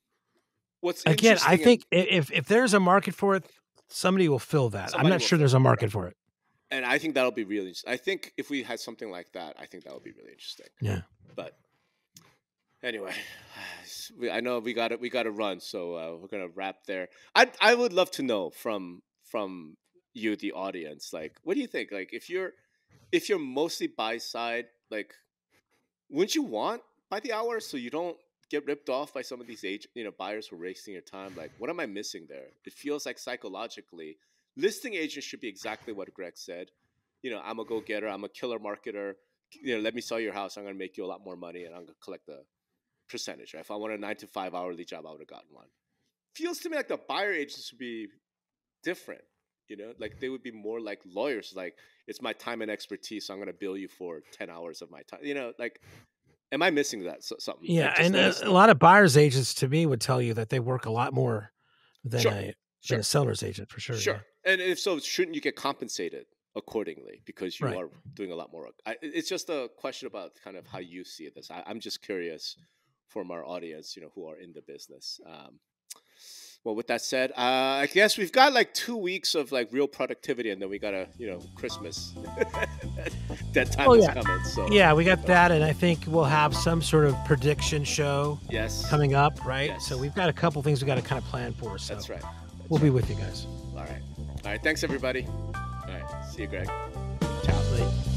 again, I think if there's a market for it, somebody will fill that. I'm not sure there's a market for it. And I think that'll be really interesting. I think if we had something like that, I think that would be really interesting. Yeah. But anyway, I know we got to run, so we're gonna wrap there. I would love to know from you, the audience, like, what do you think? Like, if you're mostly buy side, like, wouldn't you want by the hour so you don't get ripped off by some of these buyers who are wasting your time? Like, what am I missing there? It feels like psychologically, listing agents should be exactly what Greg said. I'm a go-getter, I'm a killer marketer. Let me sell your house. I'm gonna make you a lot more money, and I'm gonna collect the percentage, right? If I want a 9 to 5 hourly job, I would have gotten one. Feels to me like the buyer agents would be different, like they would be more like lawyers, like, it's my time and expertise, so I'm going to bill you for 10 hours of my time, like, am I missing that something? Yeah, like, and a lot of buyers agents to me would tell you that they work a lot more than a seller's agent, for sure. Sure. Yeah. And if so, shouldn't you get compensated accordingly because you are doing a lot more work? It's just a question about kind of how you see this. I'm just curious from our audience, who are in the business. Well, with that said, I guess we've got like 2 weeks of like real productivity, and then we got Christmas. That time is coming. So yeah, we got that, and I think we'll have some sort of prediction show. Yes. Coming up, right? Yes. So we've got a couple things we got to kind of plan for. So that's right. We'll be with you guys. All right. Thanks, everybody. All right. See you, Greg. Ciao. Bye.